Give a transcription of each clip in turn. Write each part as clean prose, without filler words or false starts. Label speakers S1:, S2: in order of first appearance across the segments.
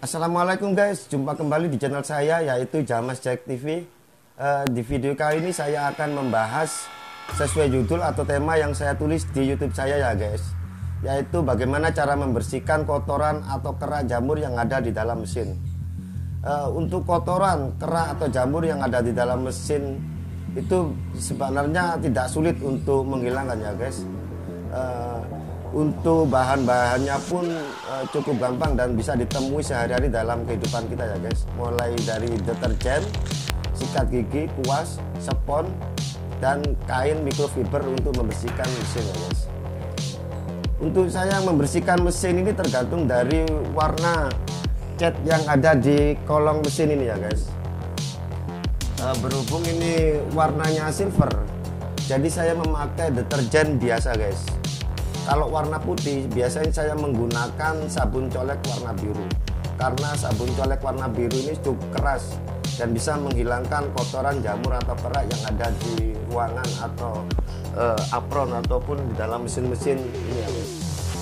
S1: Assalamualaikum guys, jumpa kembali di channel saya yaitu Jamas Jack TV. Di video kali ini saya akan membahas sesuai judul atau tema yang saya tulis di YouTube saya ya guys, yaitu bagaimana cara membersihkan kotoran atau kerak jamur yang ada di dalam mesin. Untuk kotoran, kerak atau jamur yang ada di dalam mesin itu sebenarnya tidak sulit untuk menghilangkan ya guys. Untuk bahan-bahannya pun cukup gampang dan bisa ditemui sehari-hari dalam kehidupan kita ya guys. Mulai dari deterjen, sikat gigi, kuas, spons, dan kain microfiber untuk membersihkan mesin ya guys. Untuk saya membersihkan mesin ini tergantung dari warna cat yang ada di kolong mesin ini ya guys. Berhubung ini warnanya silver, jadi saya memakai deterjen biasa guys. Kalau warna putih biasanya saya menggunakan sabun colek warna biru, karena sabun colek warna biru ini cukup keras dan bisa menghilangkan kotoran jamur atau kerak yang ada di ruangan atau apron ataupun di dalam mesin-mesin ini ya guys.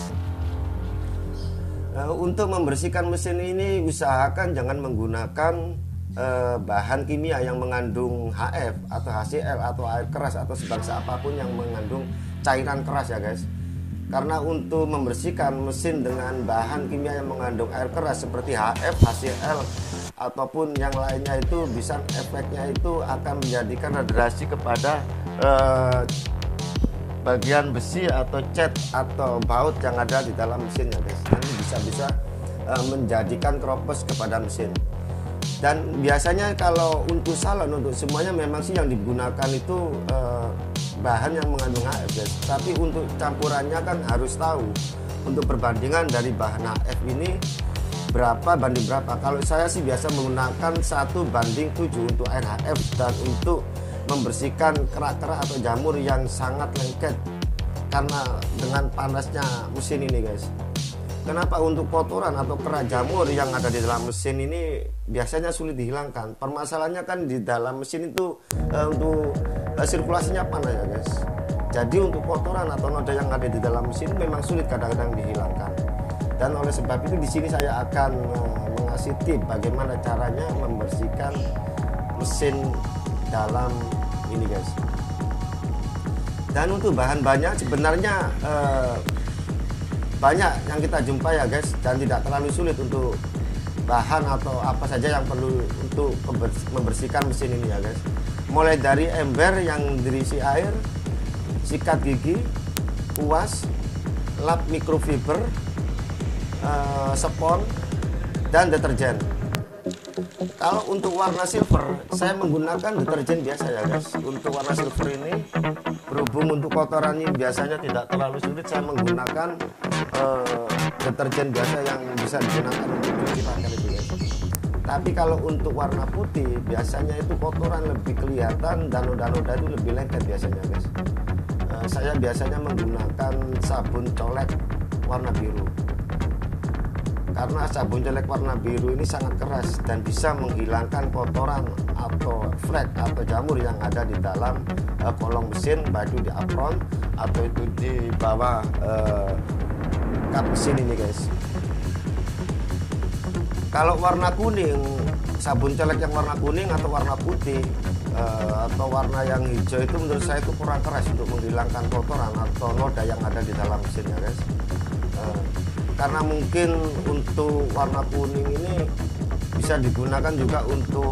S1: Untuk membersihkan mesin ini usahakan jangan menggunakan bahan kimia yang mengandung HF atau HCl atau air keras atau sebangsa apapun yang mengandung cairan keras ya guys. Karena untuk membersihkan mesin dengan bahan kimia yang mengandung air keras seperti HF, HCl ataupun yang lainnya itu bisa efeknya itu akan menjadikan radiasi kepada bagian besi atau cat atau baut yang ada di dalam mesin ya guys. Ini bisa menjadikan keropos kepada mesin. Dan biasanya kalau untuk salon, untuk semuanya memang sih yang digunakan itu bahan yang mengandung HF guys. Tapi untuk campurannya kan harus tahu untuk perbandingan dari bahan HF ini berapa banding berapa. Kalau saya sih biasa menggunakan 1:7 untuk air HF dan untuk membersihkan kerak-kerak atau jamur yang sangat lengket karena dengan panasnya mesin ini guys. Kenapa untuk kotoran atau kerak jamur yang ada di dalam mesin ini biasanya sulit dihilangkan? Permasalahannya kan di dalam mesin itu untuk sirkulasinya panas ya guys. Jadi untuk kotoran atau noda yang ada di dalam mesin memang sulit kadang-kadang dihilangkan. Dan oleh sebab itu di sini saya akan mengasih tip bagaimana caranya membersihkan mesin dalam ini guys. Dan untuk bahan-bahannya sebenarnya banyak yang kita jumpa ya guys, dan tidak terlalu sulit untuk bahan atau apa saja yang perlu untuk membersihkan mesin ini ya guys. Mulai dari ember yang berisi air, sikat gigi, kuas, lap microfiber, spons, dan deterjen. Kalau untuk warna silver, saya menggunakan deterjen biasa ya guys. Untuk warna silver ini, berhubung untuk kotoran ini biasanya tidak terlalu sulit, saya menggunakan deterjen biasa yang bisa digunakan untuk cuci pakaian itu guys. Tapi kalau untuk warna putih, biasanya itu kotoran lebih kelihatan dan noda-noda itu lebih lengket biasanya guys. Saya biasanya menggunakan sabun colek warna biru. Karena sabun colek warna biru ini sangat keras dan bisa menghilangkan kotoran atau flek atau jamur yang ada di dalam kolong mesin, baik itu di apron atau itu di bawah kap mesin ini guys. Kalau warna kuning, sabun colek yang warna kuning atau warna putih atau warna yang hijau itu menurut saya itu kurang keras untuk menghilangkan kotoran atau noda yang ada di dalam mesin ya guys. Karena mungkin untuk warna kuning ini bisa digunakan juga untuk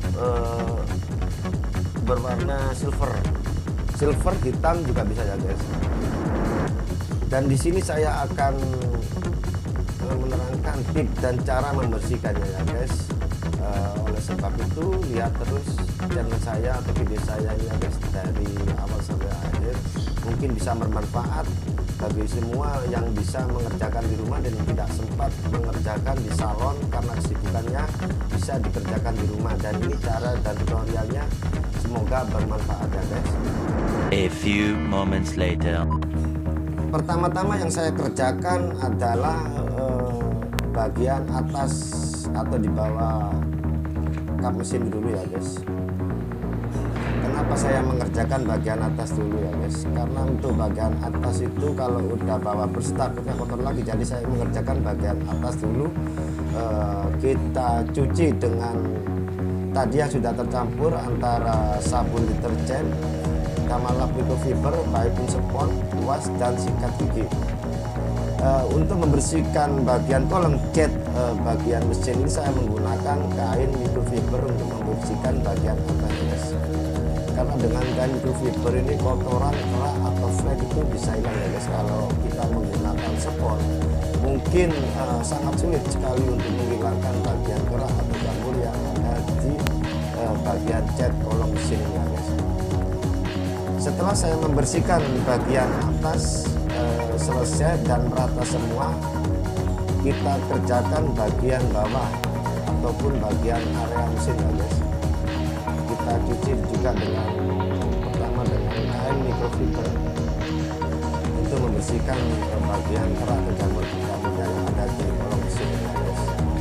S1: berwarna silver hitam juga bisa ya guys. Dan di sini saya akan menerangkan tips dan cara membersihkannya ya guys. Oleh sebab itu lihat terus channel saya atau video saya ini ya guys dari awal sampai akhir, mungkin bisa bermanfaat bagi semua yang bisa mengerjakan di rumah dan yang tidak sempat mengerjakan di salon karena kesibukannya, bisa dikerjakan di rumah. Dan ini cara dan tutorialnya semoga bermanfaat ya guys.
S2: A few moments later.
S1: Pertama-tama yang saya kerjakan adalah bagian atas atau di bawah kap mesin dulu ya guys. Kenapa saya mengerjakan bagian atas dulu ya guys, karena untuk bagian atas itu kalau udah bawa bersih takutnya kotor lagi, jadi saya mengerjakan bagian atas dulu. Kita cuci dengan tadi yang sudah tercampur antara sabun deterjen, Gamalab microfiber, piping spons, kuas, dan sikat gigi. Untuk membersihkan bagian kolong cat bagian mesin ini saya menggunakan kain microfiber untuk membersihkan bagian atas, karena dengan kain microfiber ini kotoran, kerak atau flek itu bisa hilang ya guys. Kalau kita menggunakan spons mungkin sangat sulit sekali untuk menghilangkan bagian kerak atau jamur yang ada di bagian cat kolong mesin ini ya guys. Setelah saya membersihkan bagian atas selesai dan merata semua, kita kerjakan bagian bawah ataupun bagian area mesin ya guys. Kita cuci juga dengan pertama dengan kain microfiber untuk membersihkan bagian kerak atau jamur-jamur yang ada di kolong mesin ya guys.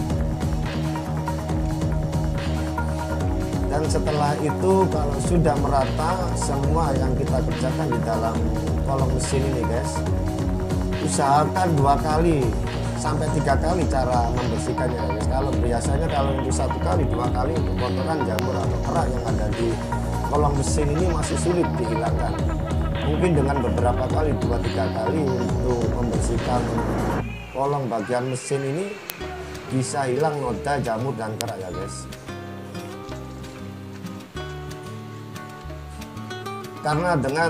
S1: Dan setelah itu kalau sudah merata semua yang kita kerjakan di dalam kolong mesin ini guys, usahakan 2 kali sampai 3 kali cara membersihkannya ya guys. Kalau biasanya kalau untuk 1 kali 2 kali untuk kotoran, jamur atau kerak yang ada di kolong mesin ini masih sulit dihilangkan. Mungkin dengan beberapa kali 2-3 kali untuk membersihkan kolong bagian mesin ini bisa hilang noda, jamur, dan kerak ya guys. Karena dengan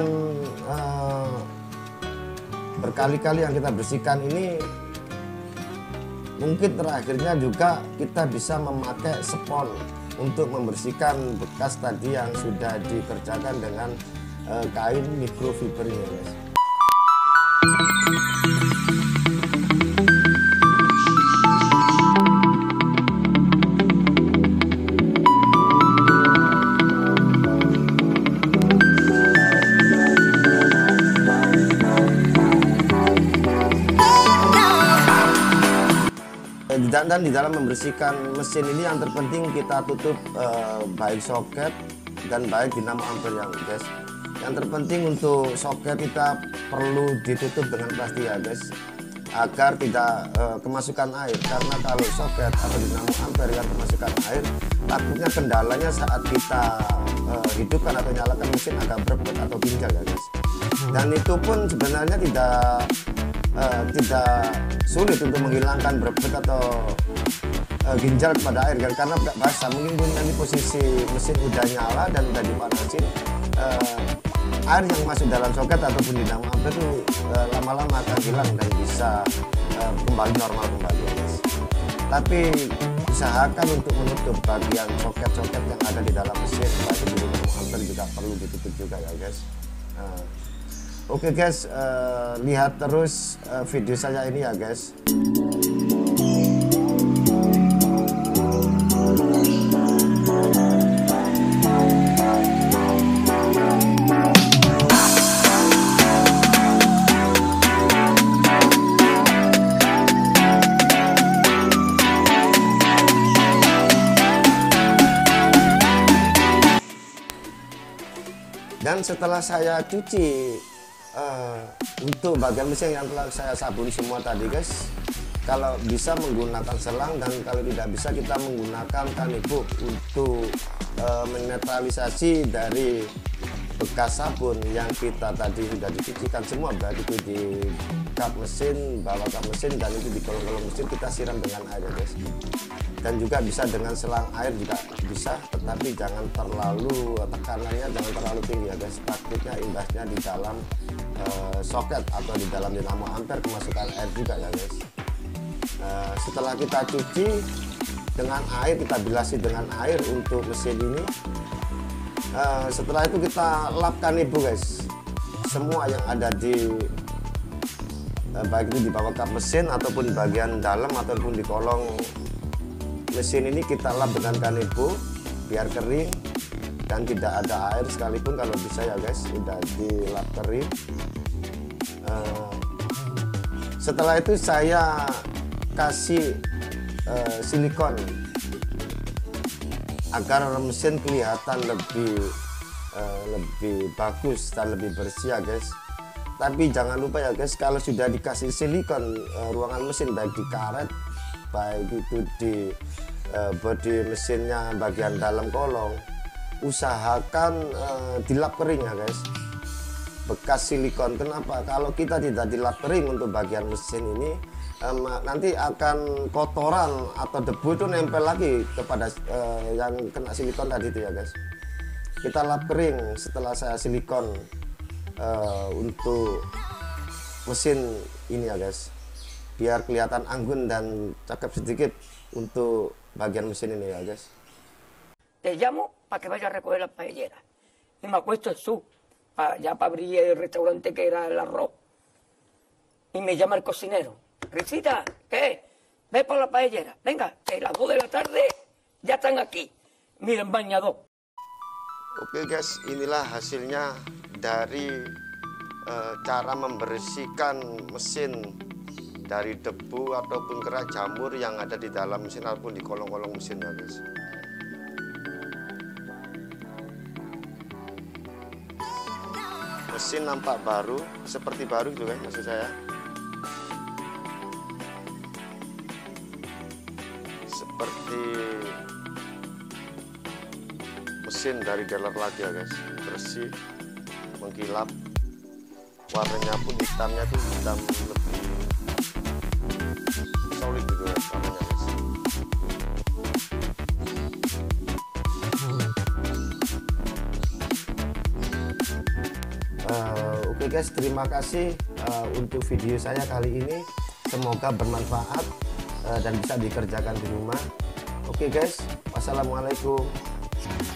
S1: berkali-kali yang kita bersihkan ini, mungkin terakhirnya juga kita bisa memakai spons untuk membersihkan bekas tadi yang sudah dikerjakan dengan kain microfiber ini guys. Dan di dalam membersihkan mesin ini yang terpenting kita tutup baik soket dan baik dinamo ampere ya guys. Yang terpenting untuk soket kita perlu ditutup dengan plastik ya guys, agar tidak kemasukan air, karena kalau soket atau dinamo ampere yang kemasukan air, takutnya kendalanya saat kita hidupkan atau nyalakan mesin agak berbet atau ginjal ya guys. Dan itu pun sebenarnya tidak sulit untuk menghilangkan berbet atau ginjal kepada air kan, karena tidak basah. Mungkin nanti posisi mesin udah nyala dan udah dipanasin, air yang masuk dalam soket ataupun dinamo ampere itu lama-lama akan hilang dan bisa kembali normal kembali ya guys. Tapi usahakan untuk menutup bagian soket-soket yang ada di dalam mesin, baik di dinamo ampere juga perlu ditutup juga ya guys. Oke guys, lihat terus video saya ini ya guys. Dan setelah saya cuci untuk bagian mesin yang telah saya sabun semua tadi guys, kalau bisa menggunakan selang, dan kalau tidak bisa kita menggunakan kanebo untuk menetralisasi dari bekas sabun yang kita tadi sudah dicucikan semua, baik itu di kap mesin, bawah kap mesin, dan itu di kolong-kolong mesin kita siram dengan air ya guys. Dan juga bisa dengan selang air juga bisa, tetapi jangan terlalu tekanannya jangan terlalu tinggi ya guys, takutnya imbasnya di dalam soket atau di dalam dinamo ampere kemasukan air juga ya guys. Setelah kita cuci dengan air, kita bilasi dengan air untuk mesin ini. Setelah itu kita lap kanebo guys, semua yang ada di baik itu di bawah kap mesin ataupun di bagian dalam ataupun di kolong mesin ini kita lap dengan kanebo biar kering dan tidak ada air sekalipun kalau bisa ya guys, sudah dilap kering. Setelah itu saya kasih silikon agar mesin kelihatan lebih lebih bagus dan lebih bersih ya guys. Tapi jangan lupa ya guys, kalau sudah dikasih silikon ruangan mesin, baik di karet, baik itu di bodi mesinnya bagian dalam kolong, usahakan dilap kering ya guys, bekas silikon. Kenapa? Kalau kita tidak dilap kering untuk bagian mesin ini, nanti akan kotoran atau debu itu nempel lagi kepada yang kena silikon tadi itu ya guys. Kita lap kering setelah saya silikon untuk mesin ini ya guys, biar kelihatan anggun dan cakep sedikit untuk bagian mesin ini ya guys.
S3: Te llamo para que vaya a recoger las paelleras. Y me acuesto en su, ya para abrir el restaurante que era el arroz. Y me llama el cocinero. Risita, ¿qué? Ve por la paellera. Venga, que las 2 de la tarde ya están aquí. Miren, bañador.
S1: Oke guys, inilah hasilnya dari cara membersihkan mesin dari debu ataupun kera jamur yang ada di dalam mesin ataupun di kolong-kolong mesin ya guys. Mesin nampak baru, seperti baru gitu kan maksud saya. Seperti mesin dari dealer lagi ya guys, bersih, mengkilap, warnanya pun hitamnya tuh hitam lebih solid gitu ya warnanya guys. Oke guys, terima kasih untuk video saya kali ini, semoga bermanfaat dan bisa dikerjakan di rumah. Oke guys, wassalamualaikum.